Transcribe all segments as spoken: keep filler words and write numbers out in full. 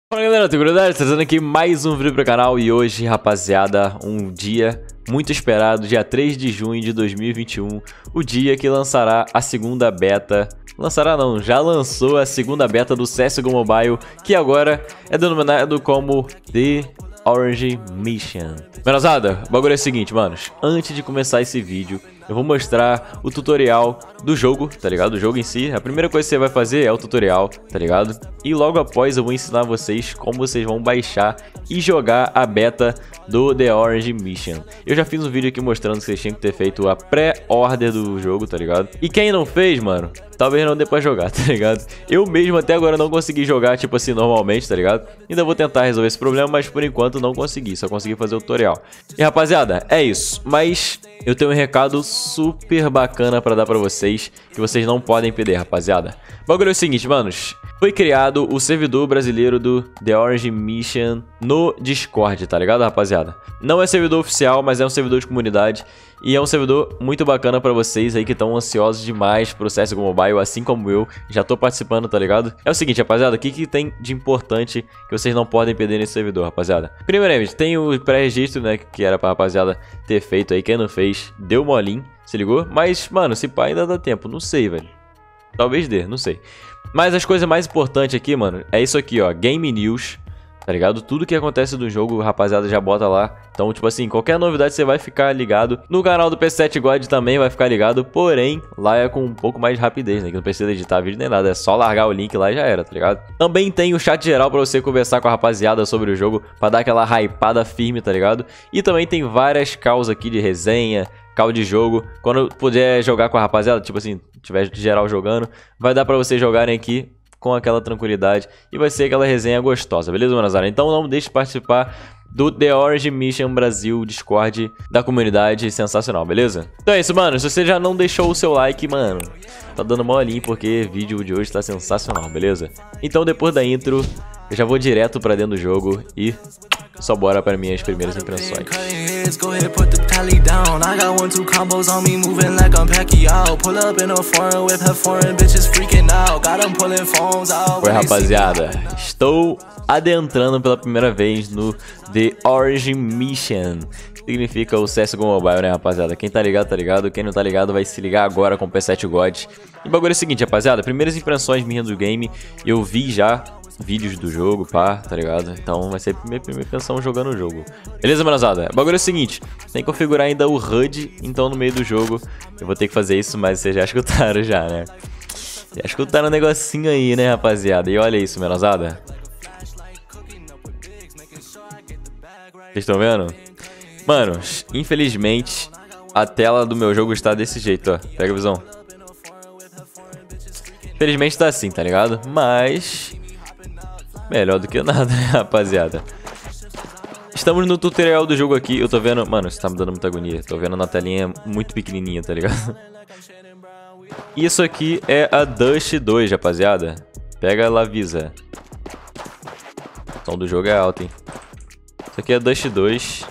Fala galera, tranquilidade, trazendo aqui mais um vídeo pro canal. E hoje, rapaziada, um dia muito esperado, dia três de junho de dois mil e vinte e um, o dia que lançará a segunda beta. Lançará não, já lançou a segunda beta do C S G O Mobile, que agora é denominado como The Orange Mission. Menozada, o bagulho é o seguinte, manos. Antes de começar esse vídeo, eu vou mostrar o tutorial do jogo, tá ligado? O jogo em si. A primeira coisa que você vai fazer é o tutorial, tá ligado? E logo após eu vou ensinar vocês como vocês vão baixar e jogar a beta do The Orange Mission. Eu já fiz um vídeo aqui mostrando que vocês tinham que ter feito a pré-order do jogo, tá ligado? E quem não fez, mano, talvez não dê pra jogar, tá ligado? Eu mesmo até agora não consegui jogar, tipo assim, normalmente, tá ligado? Ainda vou tentar resolver esse problema, mas por enquanto não consegui, só consegui fazer o tutorial. E rapaziada, é isso. Mas eu tenho um recado super bacana pra dar pra vocês, que vocês não podem perder, rapaziada. O bagulho é o seguinte, manos. Foi criado o servidor brasileiro do The Orange Mission no Discord, tá ligado, rapaziada? Não é servidor oficial, mas é um servidor de comunidade. E é um servidor muito bacana pra vocês aí que estão ansiosos demais pro C S G O Mobile, assim como eu. Já tô participando, tá ligado? É o seguinte, rapaziada, o que, que tem de importante que vocês não podem perder nesse servidor, rapaziada? Primeiramente, tem o pré-registro, né, que era pra rapaziada ter feito aí. Quem não fez, deu molinho, se ligou? Mas, mano, se pá, ainda dá tempo, não sei, velho. Talvez dê, não sei. Mas as coisas mais importantes aqui, mano, é isso aqui, ó, Game News, tá ligado? Tudo que acontece do jogo, rapaziada, já bota lá. Então, tipo assim, qualquer novidade você vai ficar ligado. No canal do P sete God também vai ficar ligado, porém, lá é com um pouco mais de rapidez, né? Que não precisa editar vídeo nem nada, é só largar o link lá e já era, tá ligado? Também tem o chat geral pra você conversar com a rapaziada sobre o jogo, pra dar aquela hypada firme, tá ligado? E também tem várias calls aqui de resenha, call de jogo. Quando puder jogar com a rapaziada, tipo assim, tiver geral jogando, vai dar pra vocês jogarem aqui com aquela tranquilidade e vai ser aquela resenha gostosa, beleza, manazara? Então não deixe de participar do The Orange Mission Brasil Discord da comunidade, sensacional, beleza? Então é isso, mano. Se você já não deixou o seu like, mano, tá dando molinho porque o vídeo de hoje tá sensacional, beleza? Então depois da intro, eu já vou direto pra dentro do jogo e só bora para minhas primeiras impressões. Oi, rapaziada, estou adentrando pela primeira vez no The Orange Mission. Significa o C S G O Mobile, né, rapaziada? Quem tá ligado, tá ligado. Quem não tá ligado vai se ligar agora com o P sete God. E o bagulho é o seguinte, rapaziada. Primeiras impressões minhas do game, eu vi já vídeos do jogo, pá, tá ligado? Então vai ser a minha primeira impressão jogando o jogo. Beleza, manazada? O bagulho é o seguinte, tem que configurar ainda o H U D, então no meio do jogo eu vou ter que fazer isso, mas vocês já escutaram já, né? Já escutaram um negocinho aí, né, rapaziada? E olha isso, manazada. Vocês estão vendo? Mano, infelizmente a tela do meu jogo está desse jeito, ó. Pega a visão. Infelizmente tá assim, tá ligado? Mas melhor do que nada, né, rapaziada? Estamos no tutorial do jogo aqui. Eu tô vendo... Mano, isso tá me dando muita agonia. Tô vendo na telinha muito pequenininha, tá ligado? Isso aqui é a Dust dois, rapaziada. Pega a Lavisa. O som do jogo é alto, hein? Isso aqui é a Dust dois.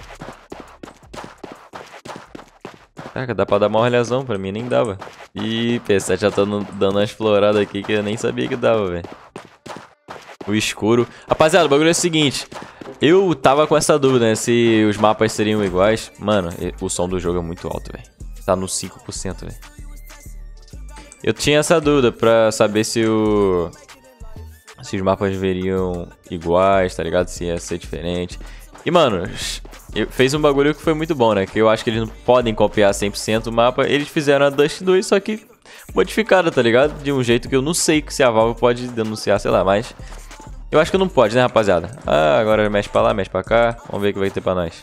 Caraca, dá pra dar uma olhazão. Pra mim nem dava. Ih, P sete já tá dando uma explorada aqui que eu nem sabia que dava, velho. O escuro. Rapaziada, o bagulho é o seguinte. Eu tava com essa dúvida, né? Se os mapas seriam iguais. Mano, o som do jogo é muito alto, velho. Tá no cinco por cento, velho. Eu tinha essa dúvida pra saber se o... Se os mapas veriam iguais, tá ligado? Se ia ser diferente. E, mano, fez um bagulho que foi muito bom, né? Que eu acho que eles não podem copiar cem por cento o mapa. Eles fizeram a Dust dois, só que modificada, tá ligado? De um jeito que eu não sei se a Valve pode denunciar, sei lá, mas... Eu acho que não pode, né, rapaziada? Ah, agora mexe pra lá, mexe pra cá. Vamos ver o que vai ter pra nós.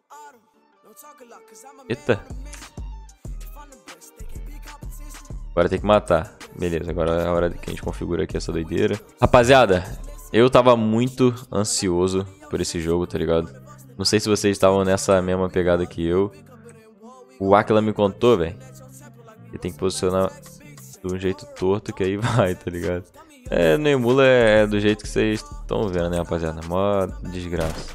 Eita. Agora tem que matar. Beleza, agora é a hora que a gente configura aqui essa doideira. Rapaziada, eu tava muito ansioso por esse jogo, tá ligado? Não sei se vocês estavam nessa mesma pegada que eu. O Aquila me contou, velho. E tem que posicionar de um jeito torto que aí vai, tá ligado? É, no emula é do jeito que vocês estão vendo, né, rapaziada? Mó desgraça.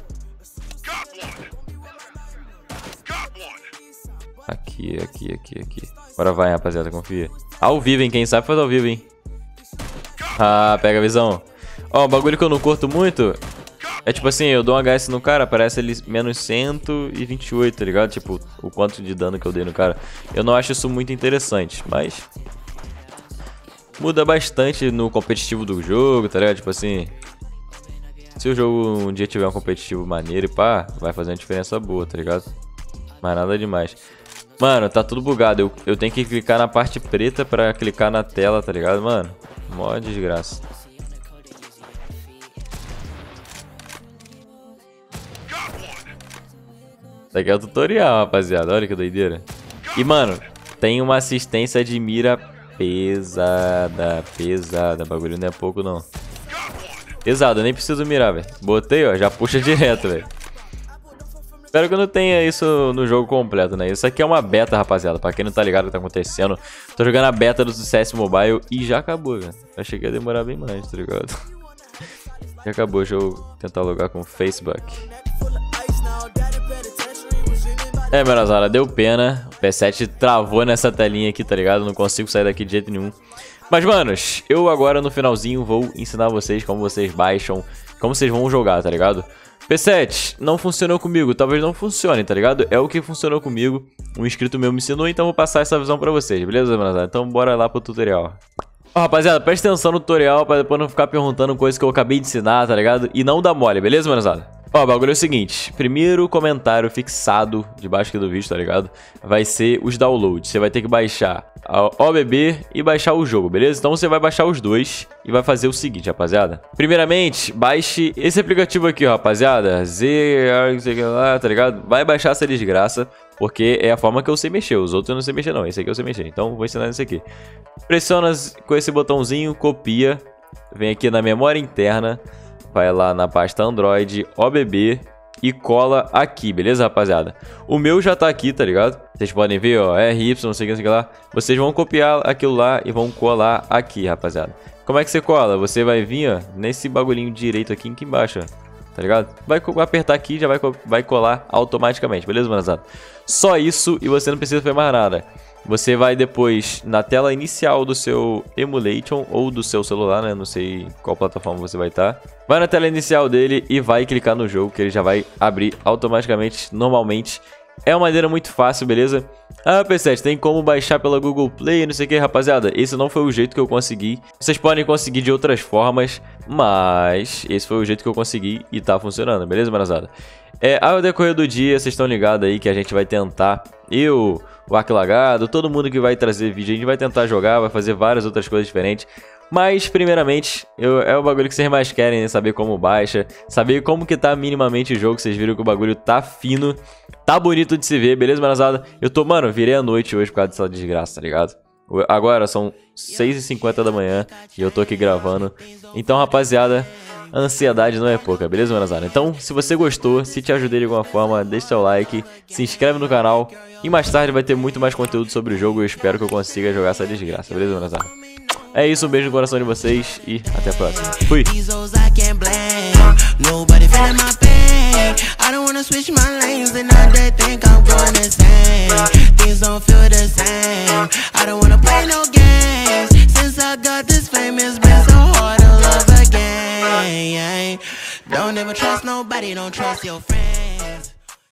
Aqui, aqui, aqui, aqui. Bora vai, rapaziada, confia. Ao vivo, hein? Quem sabe faz ao vivo, hein? Ah, pega a visão. Ó, o bagulho que eu não curto muito é tipo assim, eu dou um H S no cara, aparece ele menos cento e vinte e oito, tá ligado? Tipo, o quanto de dano que eu dei no cara. Eu não acho isso muito interessante, mas muda bastante no competitivo do jogo, tá ligado? Tipo assim, se o jogo um dia tiver um competitivo maneiro e pá, vai fazer uma diferença boa, tá ligado? Mas nada demais. Mano, tá tudo bugado. Eu, eu tenho que clicar na parte preta pra clicar na tela, tá ligado, mano? Mó desgraça. Isso aqui é o tutorial, rapaziada. Olha que doideira. E, mano, tem uma assistência de mira pesada. Pesada. O bagulho não é pouco, não. Pesado, eu nem preciso mirar, velho. Botei, ó, já puxa direto, velho. Espero que eu não tenha isso no jogo completo, né? Isso aqui é uma beta, rapaziada. Pra quem não tá ligado o que tá acontecendo, tô jogando a beta do C S Mobile e já acabou, velho. Achei que ia demorar bem mais, tá ligado? Já acabou, deixa eu tentar logar com o Facebook. É, merazada, deu pena. O P sete travou nessa telinha aqui, tá ligado? Não consigo sair daqui de jeito nenhum. Mas, manos, eu agora no finalzinho vou ensinar vocês como vocês baixam, como vocês vão jogar, tá ligado? P sete, não funcionou comigo, talvez não funcione, tá ligado? É o que funcionou comigo, um inscrito meu me ensinou, então vou passar essa visão pra vocês, beleza, merazada? Então bora lá pro tutorial. Ó, rapaziada, presta atenção no tutorial pra depois não ficar perguntando coisas que eu acabei de ensinar, tá ligado? E não dá mole, beleza, merazada? Ó, o bagulho é o seguinte, primeiro comentário fixado debaixo aqui do vídeo, tá ligado? Vai ser os downloads, você vai ter que baixar a O B B e baixar o jogo, beleza? Então você vai baixar os dois e vai fazer o seguinte, rapaziada. Primeiramente, baixe esse aplicativo aqui, ó, rapaziada, Z, lá, tá ligado? Vai baixar essa desgraça, porque é a forma que eu sei mexer, os outros eu não sei mexer não, esse aqui eu sei mexer, então vou ensinar esse aqui. Pressiona com esse botãozinho, copia, vem aqui na memória interna, vai lá na pasta Android, O B B e cola aqui, beleza, rapaziada? O meu já tá aqui, tá ligado? Vocês podem ver, ó, R Y, não sei o que, não sei o que lá. Vocês vão copiar aquilo lá e vão colar aqui, rapaziada. Como é que você cola? Você vai vir, ó, nesse bagulhinho direito aqui, aqui embaixo, ó, tá ligado? Vai apertar aqui e já vai, vai colar automaticamente, beleza, manazada? Só isso e você não precisa fazer mais nada. Você vai depois na tela inicial do seu Emulation ou do seu celular, né? Não sei qual plataforma você vai estar. Vai na tela inicial dele e vai clicar no jogo, que ele já vai abrir automaticamente, normalmente. É uma maneira muito fácil, beleza? Ah, P sete, tem como baixar pela Google Play, não sei o que, rapaziada. Esse não foi o jeito que eu consegui. Vocês podem conseguir de outras formas, mas esse foi o jeito que eu consegui e tá funcionando, beleza, marazada? É, ao decorrer do dia, vocês estão ligados aí que a gente vai tentar, eu, o Arquilagado, todo mundo que vai trazer vídeo, a gente vai tentar jogar, vai fazer várias outras coisas diferentes. Mas, primeiramente, eu, é o bagulho que vocês mais querem, né? Saber como baixa, saber como que tá minimamente o jogo. Vocês viram que o bagulho tá fino, tá bonito de se ver, beleza, marazada? Eu tô, mano, virei a noite hoje por causa dessa desgraça, tá ligado? Agora são seis e cinquenta da manhã e eu tô aqui gravando. Então, rapaziada, a ansiedade não é pouca, beleza, marazada? Então, se você gostou, se te ajudei de alguma forma, deixa seu like, se inscreve no canal. E mais tarde vai ter muito mais conteúdo sobre o jogo. Eu espero que eu consiga jogar essa desgraça, beleza, marazada? É isso, um beijo no coração de vocês e até a próxima. Fui! Don't ever trust nobody, don't trust your friends.